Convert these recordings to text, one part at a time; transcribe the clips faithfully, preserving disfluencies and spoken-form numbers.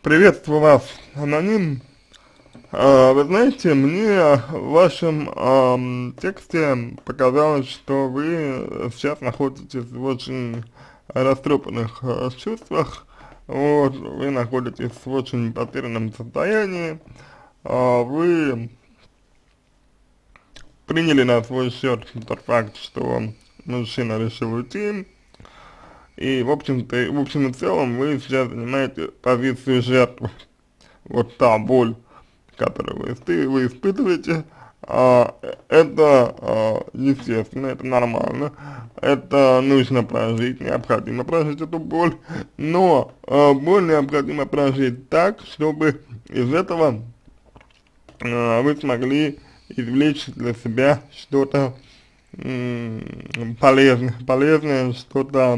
Приветствую вас, аноним. А, Вы знаете, мне в вашем ам, тексте показалось, что вы сейчас находитесь в очень растрепанных а, чувствах, вот, вы находитесь в очень потерянном состоянии, а, вы приняли на свой счет тот факт, что мужчина решил уйти, и, в общем-то, в общем и целом, вы сейчас занимаете позицию жертвы. Вот та боль, которую вы, испы- вы испытываете, а, это а, естественно, это нормально, это нужно прожить, необходимо прожить эту боль, но а, боль необходимо прожить так, чтобы из этого а, вы смогли извлечь для себя что-то полезное, полезное, что-то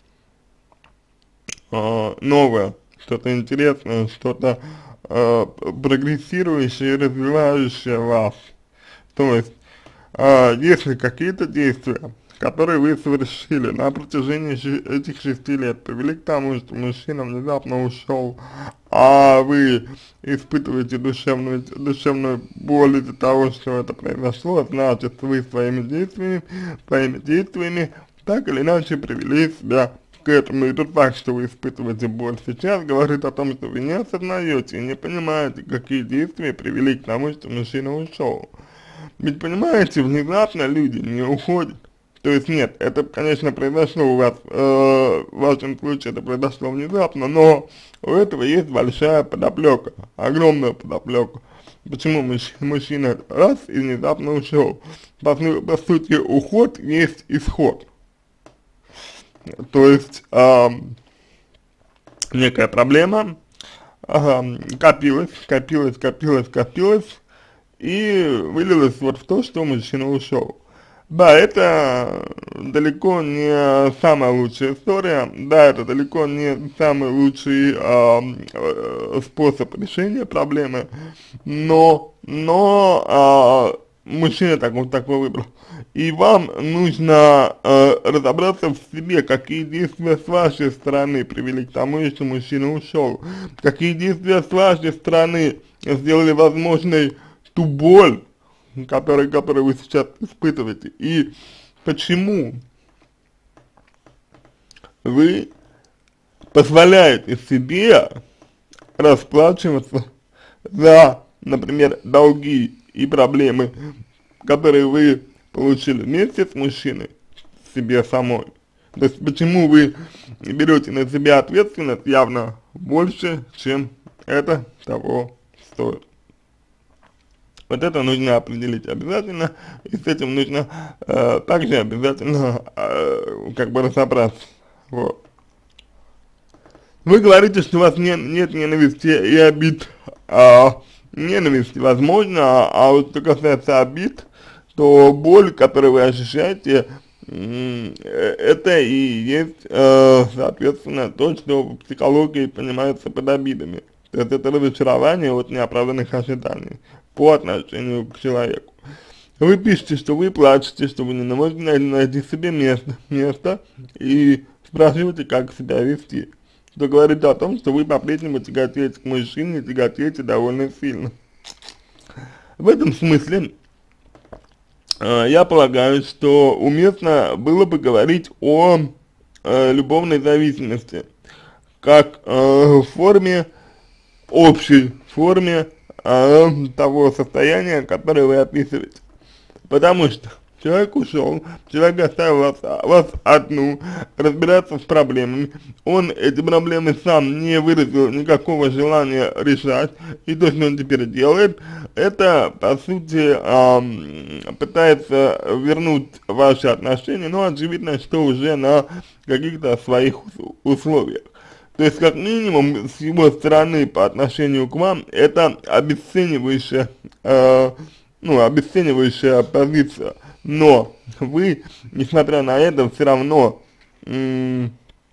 э, новое, что-то интересное, что-то э, прогрессирующее и развивающее вас. То есть, э, если какие-то действия, которые вы совершили на протяжении ши- этих шести лет, привели к тому, что мужчина внезапно ушел, а вы испытываете душевную, душевную боль из-за того, что это произошло, значит, вы своими действиями, своими действиями так или иначе привели себя к этому. И тот факт, что вы испытываете боль сейчас, говорит о том, что вы не осознаете и не понимаете, какие действия привели к тому, что мужчина ушел. Ведь понимаете, внезапно люди не уходят. То есть нет, это, конечно, произошло у вас, э, в вашем случае это произошло внезапно, но у этого есть большая подоплека, огромная подоплека. Почему мужч- мужчина раз и внезапно ушел? По, су- по сути, уход есть исход. То есть э, некая проблема э, копилась, копилась, копилась, копилась и вылилась вот в то, что мужчина ушел. Да, это далеко не самая лучшая история, да, это далеко не самый лучший э, э, способ решения проблемы, но, но э, мужчина так, вот такой выбрал. И вам нужно э, разобраться в себе, какие действия с вашей стороны привели к тому, что мужчина ушел, какие действия с вашей стороны сделали возможной ту боль, который, который вы сейчас испытываете, и почему вы позволяете себе расплачиваться за, например, долги и проблемы, которые вы получили вместе с мужчиной, себе самой. То есть почему вы берете на себя ответственность явно больше, чем это того стоит. Вот это нужно определить обязательно, и с этим нужно э, также обязательно э, как бы разобраться. Вот. Вы говорите, что у вас не, нет ненависти и обид. А, ненависти возможно, а вот что касается обид, то боль, которую вы ощущаете, м, э, это и есть, э, соответственно, то, что в психологии понимается под обидами. То есть это разочарование от неоправданных ожиданий по отношению к человеку. Вы пишете, что вы плачете, что вы не можете найти себе место, место и спрашиваете, как себя вести. Что говорит о том, что вы по-прежнему тяготеете к мужчине, тяготеете довольно сильно. В этом смысле э, я полагаю, что уместно было бы говорить о э, любовной зависимости, как э, форме, общей форме э, того состояния, которое вы описываете. Потому что человек ушел, человек оставил вас, вас одну, разбираться с проблемами, он эти проблемы сам не выразил никакого желания решать, и то, что он теперь делает, это, по сути, эм, пытается вернуть ваши отношения, но очевидно, что уже на каких-то своих условиях. То есть, как минимум, с его стороны по отношению к вам, это обесценивающая, э, ну, обесценивающая позиция. Но вы, несмотря на это, все равно м,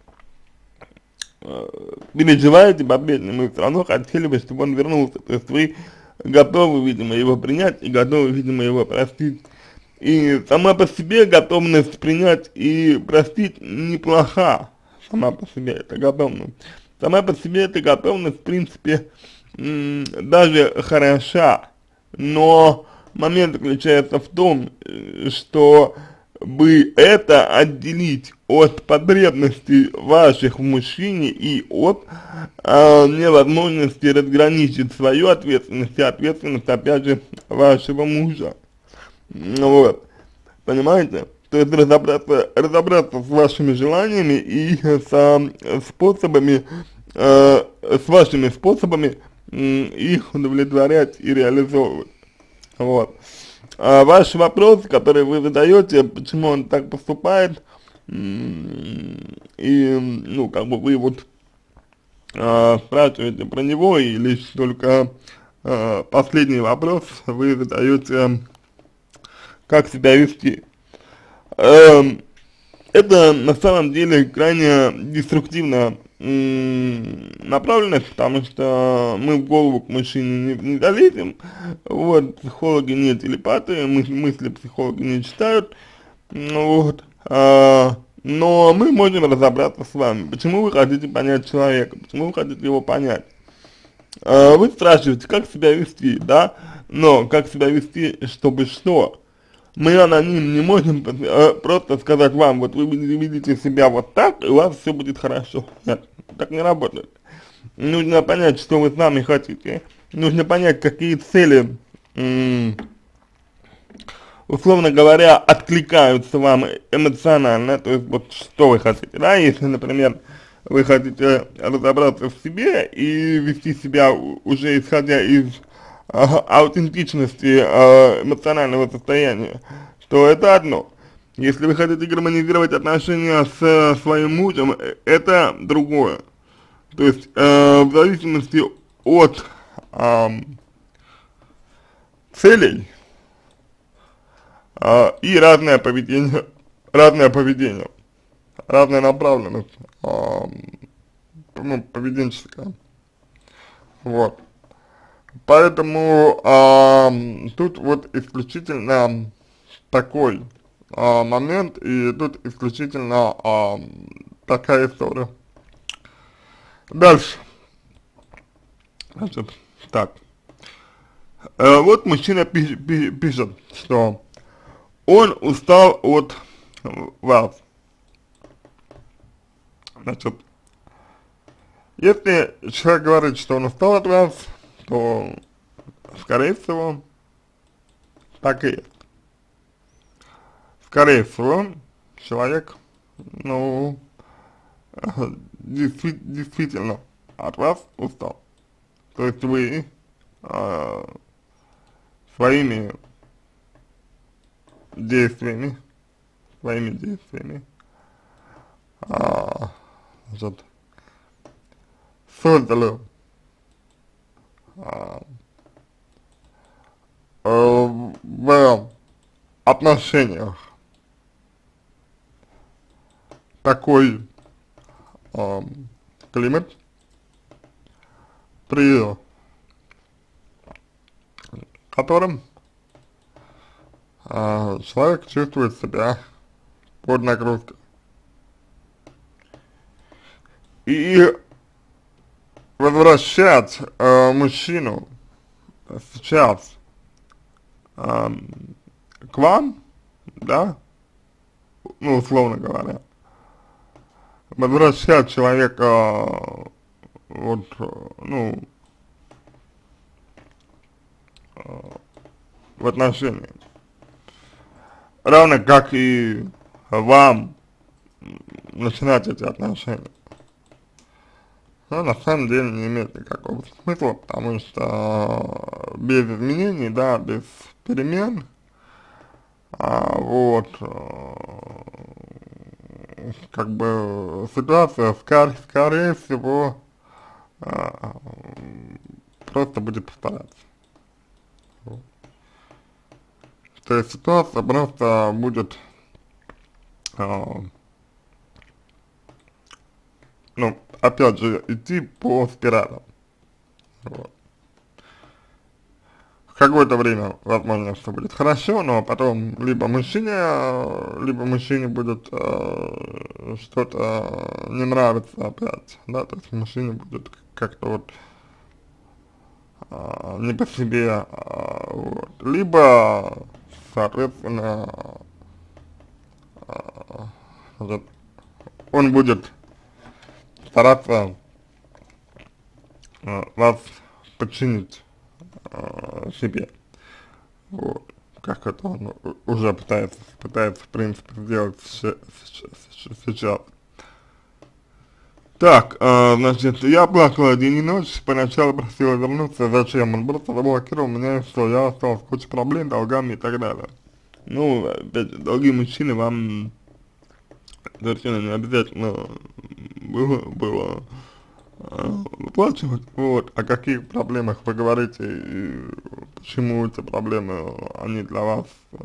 э, переживаете по-прежнему, и все равно хотели бы, чтобы он вернулся. То есть вы готовы, видимо, его принять и готовы, видимо, его простить. И сама по себе готовность принять и простить неплоха. Сама по себе эта готовность. Сама по себе эта готовность, в принципе, м, даже хороша, но момент заключается в том, э, что бы это отделить от потребностей ваших в мужчине и от э, невозможности разграничить свою ответственность и ответственность, опять же, вашего мужа. Ну вот, понимаете? То есть разобраться, разобраться с вашими желаниями и с э, способами, э, с вашими способами м, их удовлетворять и реализовывать. Вот. А ваш вопрос, который вы задаете, почему он так поступает, м, и, ну, как бы вы вот а, спрашиваете про него, и лишь только а, последний вопрос вы задаете, как себя вести. Эм, это на самом деле крайне деструктивная м, направленность, потому что мы в голову к мужчине не, не залезем, вот, психологи не телепаты, мыс мысли психологи не читают, ну вот, а, но мы можем разобраться с вами, почему вы хотите понять человека, почему вы хотите его понять. А, вы спрашиваете, как себя вести, да, но как себя вести, чтобы что? Мы аноним не можем э, просто сказать вам, вот вы видите себя вот так, и у вас все будет хорошо. Нет, так не работает. Нужно понять, что вы сами хотите. Нужно понять, какие цели, условно говоря, откликаются вам эмоционально, то есть вот что вы хотите, да, если, например, вы хотите разобраться в себе и вести себя уже исходя из э, аутентичности э, эмоционального состояния, то это одно. Если вы хотите гармонизировать отношения с э, своим мужем, э, это другое. То есть э, в зависимости от э, целей э, и разное поведение, разное поведение, разная направленность, э, ну, поведенческая. Вот. Поэтому э, тут вот исключительно такой э, момент, и тут исключительно э, такая история. Дальше. Значит, так. Э, вот мужчина пиш, пи, пишет, что он устал от вас. Значит, если человек говорит, что он устал от вас, то, скорее всего, так и есть. Скорее всего, человек, ну, действи действительно от вас устал. То есть вы э, своими действиями, своими действиями, а, значит, создали а, э, в отношениях такой э, климат, при котором э, человек чувствует себя под нагрузкой. И возвращать э, мужчину сейчас э, к вам, да, ну, условно говоря, возвращать человека э, вот, э, ну, э, в отношения, равно как и вам начинать эти отношения. Но на самом деле не имеет никакого смысла, потому что без изменений, да, без перемен, а, вот, э, как бы ситуация, скорее, скорее всего, а, просто будет повторяться. Вот. То есть ситуация просто будет, а, ну, опять же, идти по спирали. Вот. какое-то время, возможно, все будет хорошо, но потом либо мужчине, э, либо мужчине будет э, что-то не нравиться опять, да, то есть мужчине будет как-то вот э, не по себе, э, вот, либо, соответственно, э, вот, он будет стараться э, вас подчинить э, себе. Вот. Как это он у- уже пытается, пытается, в принципе, сделать ща- ща- ща- сейчас. Так, э, значит, я плакала день и ночь, поначалу просила вернуться, зачем? Он просто заблокировал меня, и все, я осталась с кучей проблем, долгами и так далее. Ну, опять же, долгие мужчины вам совершенно не обязательно было, было э, выплачивать, вот, о каких проблемах вы говорите, и почему эти проблемы, они для вас, э,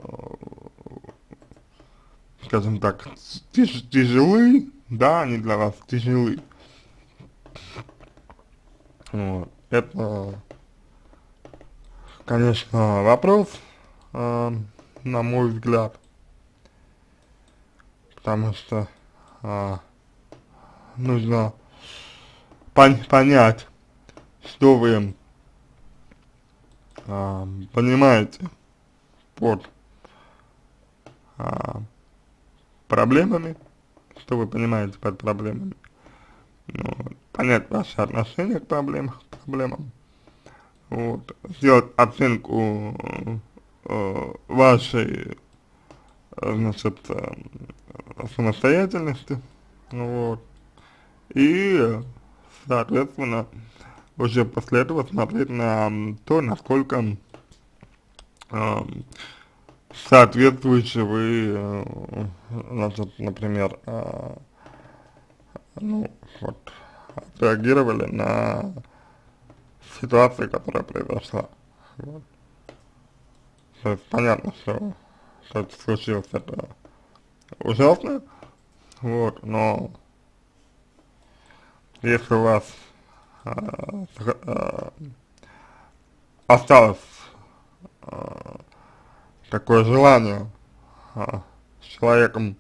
скажем так, тяж, тяжелы, да, они для вас тяжелы, вот, это, конечно, вопрос, э, на мой взгляд, потому что э, нужно пон понять, что вы э, понимаете под э, проблемами, что вы понимаете под проблемами, ну, понять ваши отношения к проблемам, к проблемам, вот, сделать оценку э, вашей, э, значит, э, самостоятельности, вот, и, соответственно, уже после этого смотреть на то, насколько э, соответствующе вы, э, значит, например, э, ну, вот, реагировали на ситуацию, которая произошла. Вот. То есть понятно, что, что это случилось, это ужасно, вот, но если у вас э, э, осталось э, такое желание э, с человеком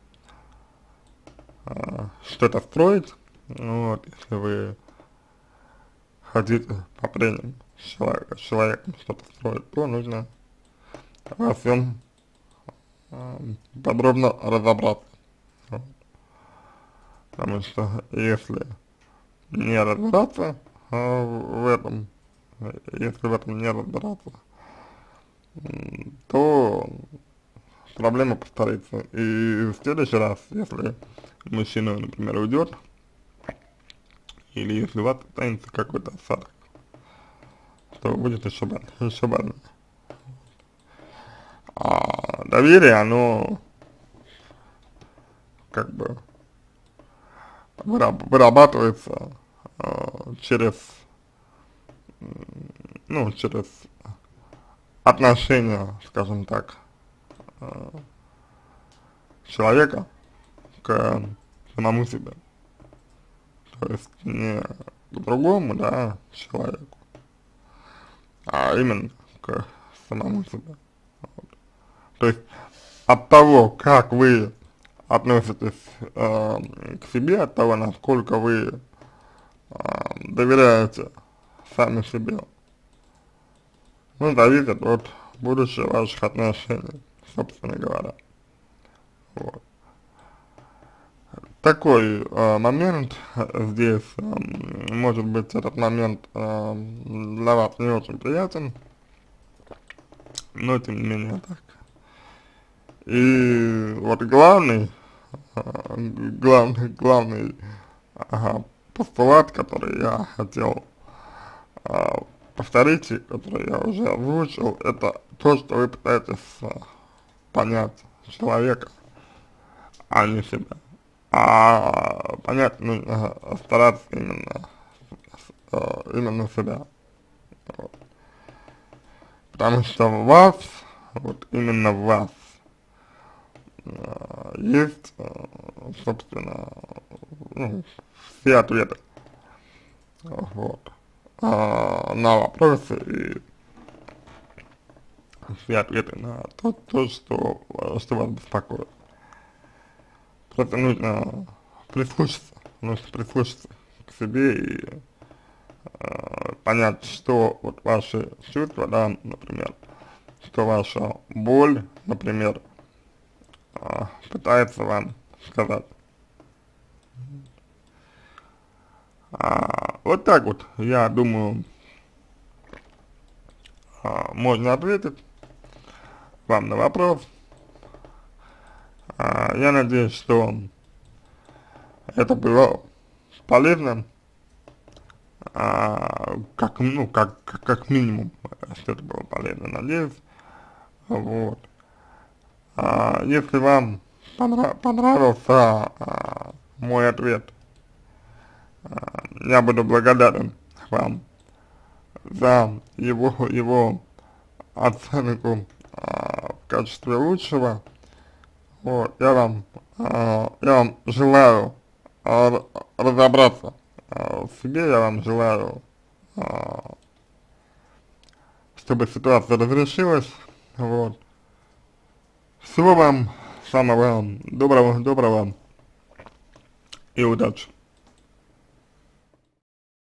э, что-то строить, ну вот, если вы хотите по-прежнему с человеком, с человеком что-то строить, то нужно во всем э, подробно разобраться. Вот. Потому что если не разбираться э, в этом, э, если в этом не разбираться, м, то проблема повторится. И в следующий раз, если мужчина, например, уйдет, или если у вас останется какой-то осадок, то будет еще больно, еще больно. А доверие, оно как бы выраб вырабатывается э, через, ну, через отношения, скажем так, э, человека к самому себе. То есть не к другому, да, человеку, а именно к самому себе. Вот. То есть от того, как вы относитесь э, к себе, от того, насколько вы э, доверяете сами себе, ну, зависит от будущего ваших отношений, собственно говоря. Вот. Такой э, момент э, здесь, э, может быть, этот момент э, для вас не очень приятен, но тем не менее так. И вот главный, э, главный, главный ага, постулат, который я хотел э, повторить, и который я уже озвучил, это то, что вы пытаетесь э, понять человека, а не себя. А понять нужно стараться именно, э, именно себя. Вот. Потому что в вас, вот именно в вас, э, есть, э, собственно, ну, все ответы, вот, э, на вопросы и все ответы на то, то что, что вас беспокоит. Просто нужно прислушаться, нужно прислушаться к себе и э, понять, что вот ваши чувства, да, например, что ваша боль, например, э, пытается вам сказать. А, вот так вот, я думаю, а, можно ответить вам на вопрос. А, я надеюсь, что это было полезно, а, как, ну, как, как, как минимум, что это было полезно, надеюсь. Вот. А, если вам понрав понравился а, мой ответ, а, я буду благодарен вам за его, его оценку а, в качестве лучшего. Вот, я вам, а, я вам желаю а, разобраться а, в себе, я вам желаю, а, чтобы ситуация разрешилась. Вот. Всего вам самого доброго, доброго и удачи.